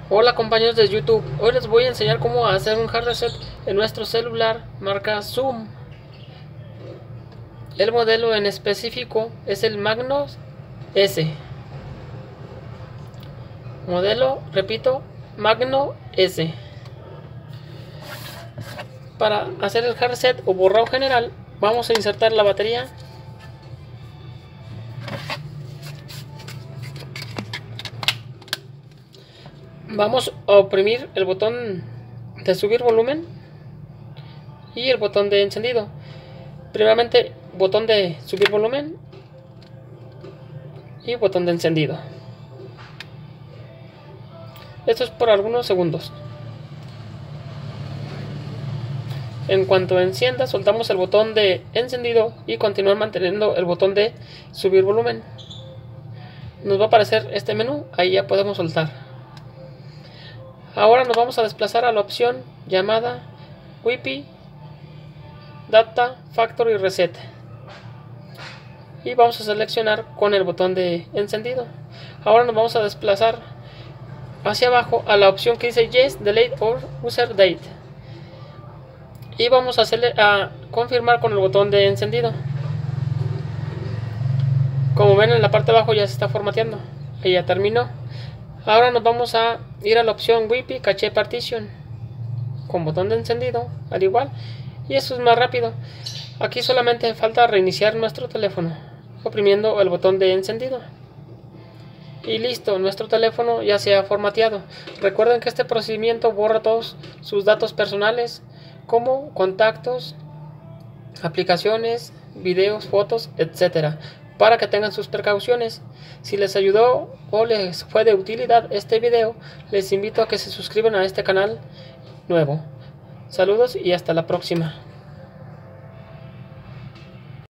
Hola compañeros de YouTube, hoy les voy a enseñar cómo hacer un hard reset en nuestro celular marca Zoom. El modelo en específico es el Magno S. Modelo, repito, Magno S. Para hacer el hard reset o borrado general, vamos a insertar la batería. Vamos a oprimir el botón de subir volumen y el botón de encendido. Primeramente, botón de subir volumen y botón de encendido. Esto es por algunos segundos. En cuanto encienda, soltamos el botón de encendido y continuar manteniendo el botón de subir volumen. Nos va a aparecer este menú, ahí ya podemos soltar. Ahora nos vamos a desplazar a la opción llamada Wi-Fi Data Factory Reset y vamos a seleccionar con el botón de encendido. Ahora nos vamos a desplazar hacia abajo a la opción que dice Yes, Delete or User Date y vamos a confirmar con el botón de encendido. Como ven, en la parte de abajo ya se está formateando, ahí ya terminó. Ahora nos vamos a ir a la opción Wi-Fi Cache Partition con botón de encendido al igual, y eso es más rápido. Aquí solamente falta reiniciar nuestro teléfono oprimiendo el botón de encendido y listo, nuestro teléfono ya se ha formateado. Recuerden que este procedimiento borra todos sus datos personales como contactos, aplicaciones, videos, fotos, etcétera, para que tengan sus precauciones. Si les ayudó o les fue de utilidad este video, les invito a que se suscriban a este canal nuevo. Saludos y hasta la próxima.